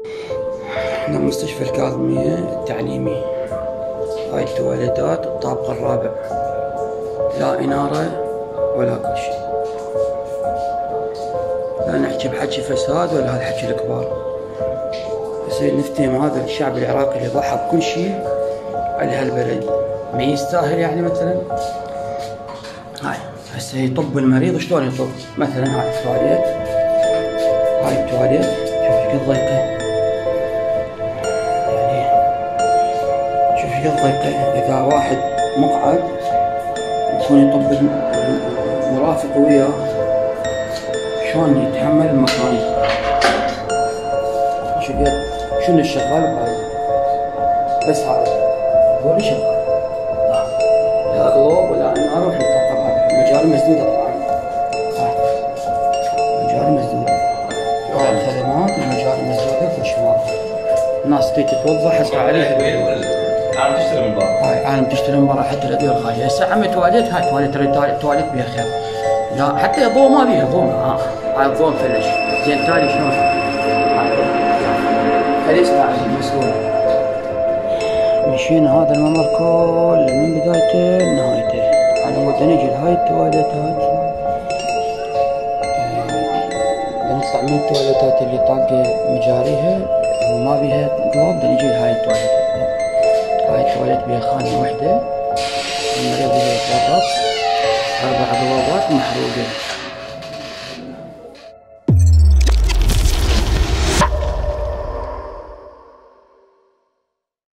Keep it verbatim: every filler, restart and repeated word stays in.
احنا مستشفى الكاظمية التعليمي. هاي التواليتات الطابق الرابع، لا إنارة ولا كل شيء. لا نحكي بحكي فساد ولا هذا حكي الكبار، بس نفتهم هذا الشعب العراقي اللي ضحى بكل شيء على هالبلد ما يستاهل. يعني مثلا هاي هسه يطب المريض شلون يطب؟ مثلا هاي التواليت، هاي التواليت شوف قد ضيقة، شوف قد ضيقة. إذا واحد مقعد يكون يطب المرافق وياه شلون يتحمل المكان؟ شوف شنو الشغال بهاي؟ بس هذا هو شغال، لا ضوء ولا نار ولا طاقة. هذا المجاري مسدودة طبعا، المجاري مسدودة، هاي الخدمات المجاري مسدودة كل شيء ماكو. الناس تيجي تتوظف حسب عليها. عالم تشتري من برا، هاي عالم تشتري من برا حتى الادويه الخارجيه. هسه عمي تواليت، هاي تواليت تواليت بيها خير، لا حتى ضوء ما بيها ضوء. ها هاي الضوء مفلش زين. تالي شلون؟ خليه يسمع المسؤول. مشينا هذا الممر كله من بدايته لنهايته. على مود نجي لهاي التواليتات، نطلع من التواليتات اللي طاقه مجاريها وما بيها قلوب، نجي لهاي التواليتات. هاي التواليت بيها خانة وحدة، المريض يجي يتوظف، أربع بوابات محروقة.